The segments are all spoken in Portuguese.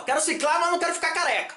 Quero ciclar, mas não quero ficar careca.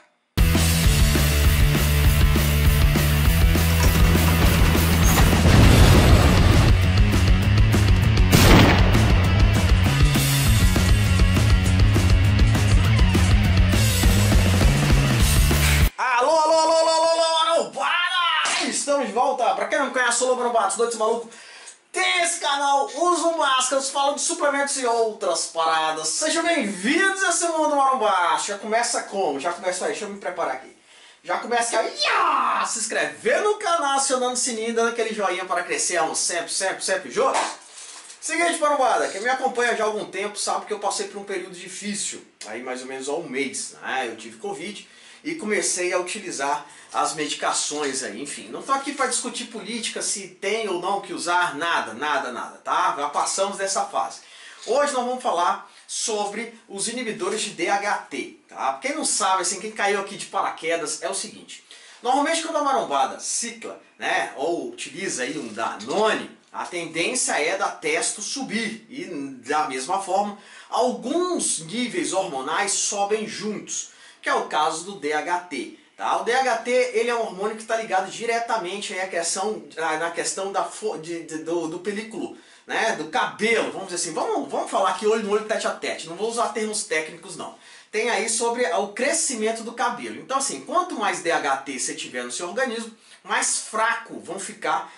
Alô, alô, alô, alô, alô, alô, alô, para! Estamos de volta. Pra quem não conhece, sou o Marombados, doidos malucos. Tem esse canal, uso máscaras, falam de suplementos e outras paradas. Sejam bem-vindos a esse mundo marombaço. Já começa como? Já começa aí, deixa eu me preparar aqui. Já começa aqui, se inscrever no canal, acionando o sininho, dando aquele joinha para crescermos sempre juntos. Seguinte, marombada, quem me acompanha já há algum tempo sabe que eu passei por um período difícil, aí mais ou menos há um mês, né? Eu tive Covid e comecei a utilizar as medicações aí, enfim. Não estou aqui para discutir política, se tem ou não que usar, nada, tá? Já passamos dessa fase. Hoje nós vamos falar sobre os inibidores de DHT, tá? Quem não sabe, assim, quem caiu aqui de paraquedas, é o seguinte. Normalmente quando a marombada cicla, né, ou utiliza aí um Danone, a tendência é da testo subir e da mesma forma alguns níveis hormonais sobem juntos, que é o caso do DHT. Tá? O DHT ele é um hormônio que está ligado diretamente na questão do películo, né? Do cabelo, vamos dizer assim. Vamos falar aqui olho no olho, tete a tete, não vou usar termos técnicos não. Tem aí sobre o crescimento do cabelo. Então assim, quanto mais DHT você tiver no seu organismo, mais fraco vão ficar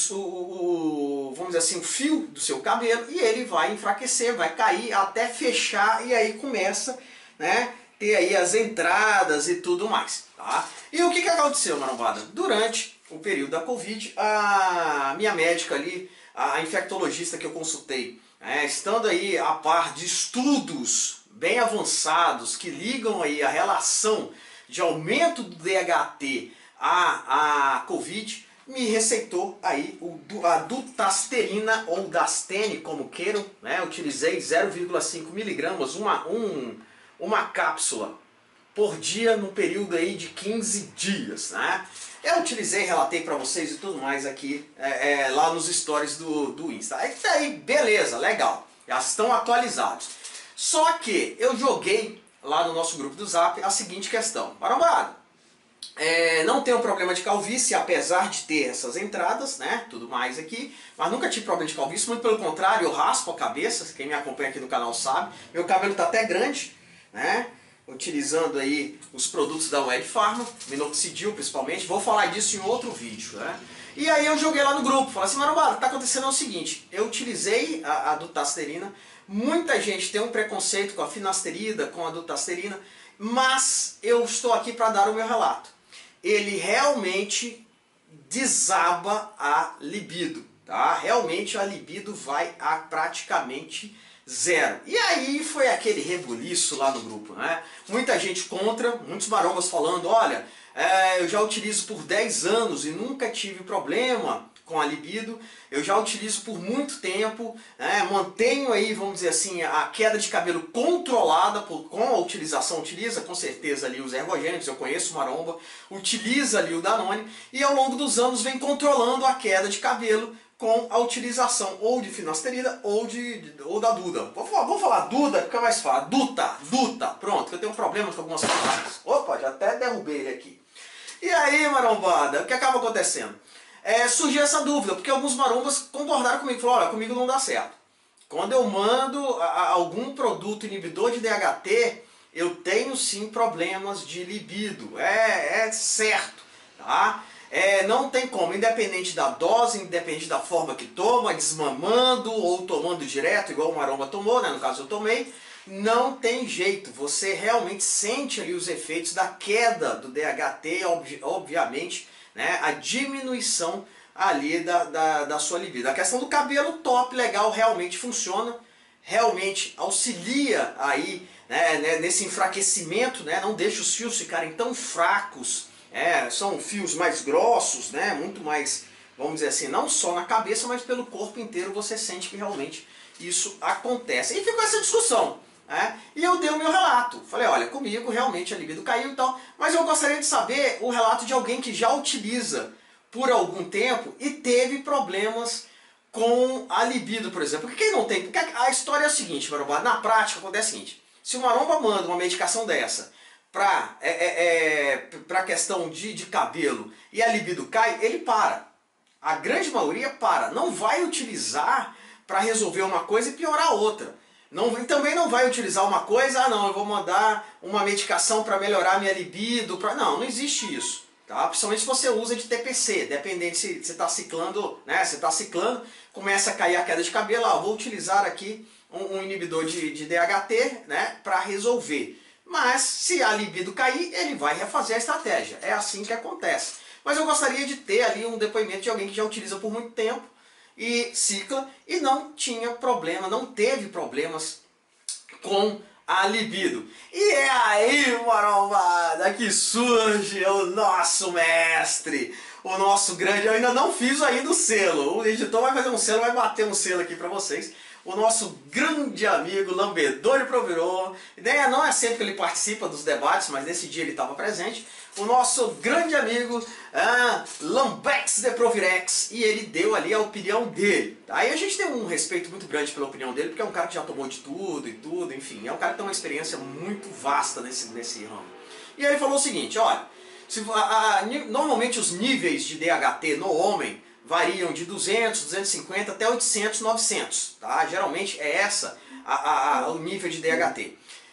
vamos dizer assim, o fio do seu cabelo e ele vai enfraquecer, vai cair até fechar e aí começa, né, ter aí as entradas e tudo mais, tá? E o que aconteceu, marombada? Durante o período da Covid, a minha médica ali, a infectologista que eu consultei, estando aí a par de estudos bem avançados que ligam aí a relação de aumento do DHT à Covid, me receitou aí a dutasterina ou Dastene, como queiram, né? Eu utilizei 0,5 miligramas, uma cápsula por dia no período aí de 15 dias, né? Eu utilizei, relatei para vocês e tudo mais aqui lá nos stories do Insta. Aí beleza, legal, já estão atualizados. Só que eu joguei lá no nosso grupo do Zap a seguinte questão: marombada, não tenho problema de calvície, apesar de ter essas entradas, né, tudo mais aqui, mas nunca tive problema de calvície, muito pelo contrário, eu raspo a cabeça, quem me acompanha aqui no canal sabe, meu cabelo está até grande, né, utilizando aí os produtos da Wed Pharma, minoxidil principalmente, vou falar disso em outro vídeo, né. E aí eu joguei lá no grupo, falei assim, marombada, o que está acontecendo é o seguinte, eu utilizei a dutasterina, muita gente tem um preconceito com a finasterida, com a dutasterina, mas eu estou aqui para dar o meu relato. Ele realmente desaba a libido, tá? Realmente a libido vai a praticamente zero. E aí foi aquele rebuliço lá no grupo, né? Muita gente contra, muitos marombas falando, olha, eu já utilizo por 10 anos e nunca tive problema com a libido, eu já utilizo por muito tempo, né? Mantenho aí, vamos dizer assim, a queda de cabelo controlada com a utilização, utiliza com certeza ali os ergogênicos, eu conheço maromba, utiliza ali o Danone e ao longo dos anos vem controlando a queda de cabelo com a utilização ou de finasterida ou da Duda. Vamos falar Duda, fica mais fácil. Duta, pronto, que eu tenho um problema com algumas palavras. Opa, já até derrubei ele aqui. E aí, marombada, o que acaba acontecendo? Surgiu essa dúvida, porque alguns marombas concordaram comigo, falaram, olha, comigo não dá certo. Quando eu mando algum produto inibidor de DHT, eu tenho sim problemas de libido, é certo, tá? Não tem como, independente da dose, independente da forma que toma, desmamando ou tomando direto, igual o maromba tomou, né? No caso eu tomei, não tem jeito, você realmente sente ali os efeitos da queda do DHT, obviamente, né, a diminuição ali da sua libido. A questão do cabelo, top, legal, realmente funciona, realmente auxilia aí, né, nesse enfraquecimento, né, não deixa os fios ficarem tão fracos, são fios mais grossos, né, muito mais, vamos dizer assim, não só na cabeça, mas pelo corpo inteiro você sente que realmente isso acontece. E ficou essa discussão. E eu dei o meu relato, falei, olha, comigo realmente a libido caiu e tal, mas eu gostaria de saber o relato de alguém que já utiliza por algum tempo e teve problemas com a libido, por exemplo. Porque quem não tem, porque a história é o seguinte, marombada, na prática acontece o seguinte, Se o maromba manda uma medicação dessa para questão de cabelo e a libido cai, ele para. A grande maioria para. Não vai utilizar para resolver uma coisa e piorar a outra. Não, também não vai utilizar uma coisa, ah não, eu vou mandar uma medicação para melhorar a minha libido. Não existe isso. Tá? Principalmente se você usa de TPC, dependendo se você está ciclando, né? Você está ciclando, começa a cair a queda de cabelo, vou utilizar aqui um inibidor de DHT, né, para resolver. Mas se a libido cair, ele vai refazer a estratégia. É assim que acontece. Mas eu gostaria de ter ali um depoimento de alguém que já utiliza por muito tempo e cicla e não tinha problema, não teve problemas com a libido. E é aí, marombada, que surge o nosso mestre, o nosso grande... Eu ainda não fiz ainda o selo, o editor vai fazer um selo, vai bater um selo aqui para vocês. O nosso grande amigo Lambedor de Provirô, não é sempre que ele participa dos debates, mas nesse dia ele estava presente. O nosso grande amigo Lambex de Provirex, e ele deu ali a opinião dele. Aí a gente tem um respeito muito grande pela opinião dele, porque é um cara que já tomou de tudo e tudo, enfim, é um cara que tem uma experiência muito vasta nesse ramo. E aí ele falou o seguinte, olha, normalmente os níveis de DHT no homem variam de 200, 250 até 800, 900, tá? Geralmente é essa o nível de DHT.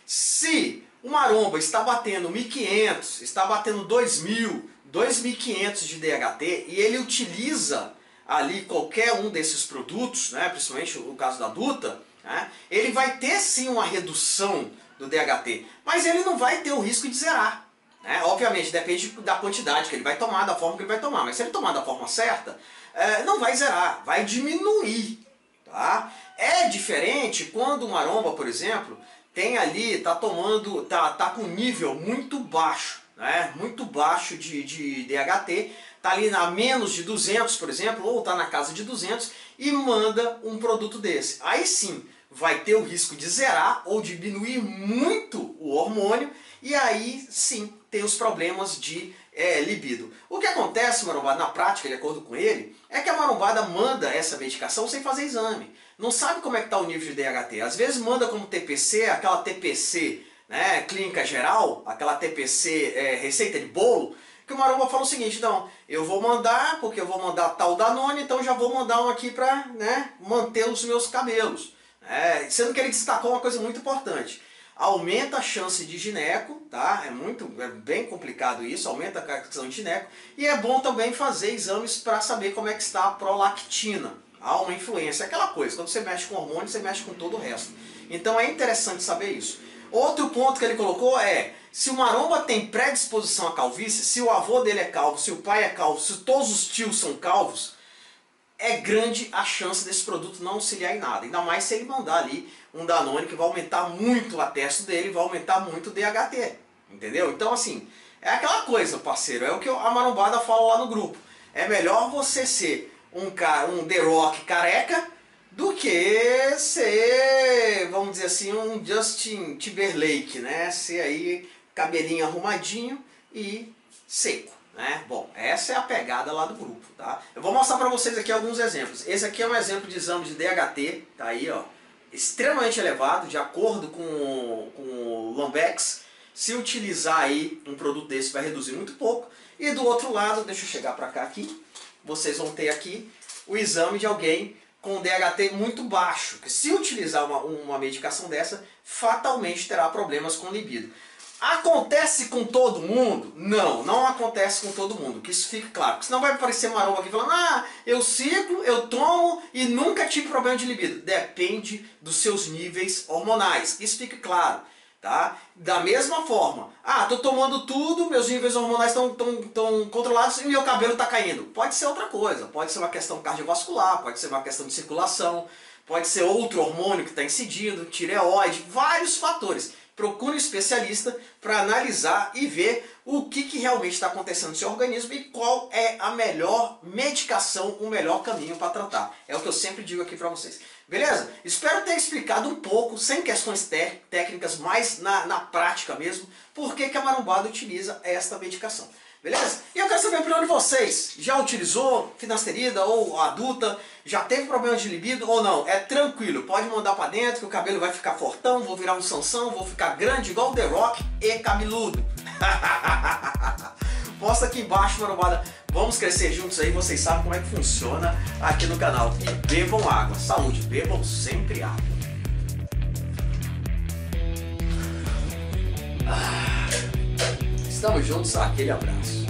Se o maromba está batendo 1.500, está batendo 2.000, 2.500 de DHT e ele utiliza ali qualquer um desses produtos, né, principalmente o caso da Duta, né, ele vai ter sim uma redução do DHT, mas ele não vai ter o risco de zerar. Né? Obviamente depende da quantidade que ele vai tomar, da forma que ele vai tomar, mas se ele tomar da forma certa, não vai zerar, vai diminuir. Tá? É diferente quando o maromba, por exemplo, tem ali, tá com nível muito baixo, né? Muito baixo de DHT, tá ali a menos de 200, por exemplo, ou tá na casa de 200 e manda um produto desse. Aí sim, vai ter o risco de zerar ou diminuir muito o hormônio e aí sim tem os problemas de libido. O que acontece, marombada, na prática, de acordo com ele, é que a marombada manda essa medicação sem fazer exame. Não sabe como é que está o nível de DHT. Às vezes manda como TPC, aquela TPC, né, clínica geral, aquela TPC receita de bolo, que o maromba fala o seguinte, não, eu vou mandar, porque eu vou mandar tal Danone, então já vou mandar um aqui para, né, manter os meus cabelos. Sendo que ele destacou uma coisa muito importante. Aumenta a chance de gineco, tá? É bem complicado isso, aumenta a questão de gineco. E é bom também fazer exames para saber como é que está a prolactina. Há uma influência, aquela coisa, quando você mexe com hormônio, você mexe com todo o resto. Então é interessante saber isso. Outro ponto que ele colocou é, se o maromba tem predisposição à calvície, se o avô dele é calvo, se o pai é calvo, se todos os tios são calvos, é grande a chance desse produto não auxiliar em nada. Ainda mais se ele mandar ali um Danone que vai aumentar muito a testo dele, vai aumentar muito o DHT. Entendeu? Então assim, é aquela coisa, parceiro, é o que a marombada fala lá no grupo. É melhor você ser um The Rock careca do que ser, vamos dizer assim, um Justin Timberlake, né? Ser aí cabelinho arrumadinho e seco. Né? Bom, essa é a pegada lá do grupo, tá? Eu vou mostrar para vocês aqui alguns exemplos. Esse aqui é um exemplo de exame de DHT, tá aí, ó, extremamente elevado, de acordo com o Lambex. Se utilizar aí um produto desse vai reduzir muito pouco. E do outro lado, deixa eu chegar para cá aqui, vocês vão ter aqui o exame de alguém com DHT muito baixo, que se utilizar uma medicação dessa, fatalmente terá problemas com libido. Acontece com todo mundo? Não, não acontece com todo mundo, que isso fique claro. Porque senão vai aparecer maromba aqui falando, eu ciclo, eu tomo e nunca tive problema de libido. Depende dos seus níveis hormonais, isso fique claro. Tá? Da mesma forma, tô tomando tudo, meus níveis hormonais estão controlados e meu cabelo está caindo. Pode ser outra coisa, pode ser uma questão cardiovascular, pode ser uma questão de circulação, pode ser outro hormônio que está incidindo, tireoide, vários fatores. Procure um especialista para analisar e ver o que realmente está acontecendo no seu organismo e qual é a melhor medicação, o melhor caminho para tratar. É o que eu sempre digo aqui para vocês. Beleza? Espero ter explicado um pouco, sem questões técnicas, mas na prática mesmo, por que a marombada utiliza esta medicação. Beleza? E eu quero saber a opinião de vocês. Já utilizou finasterida ou adulta? Já teve problema de libido ou não? É tranquilo, pode mandar pra dentro que o cabelo vai ficar fortão, vou virar um Sansão, vou ficar grande igual o The Rock e cabeludo. Posta aqui embaixo, marombada. Vamos crescer juntos aí, vocês sabem como é que funciona aqui no canal. E bebam água, saúde, bebam sempre água. Estamos juntos, aquele abraço.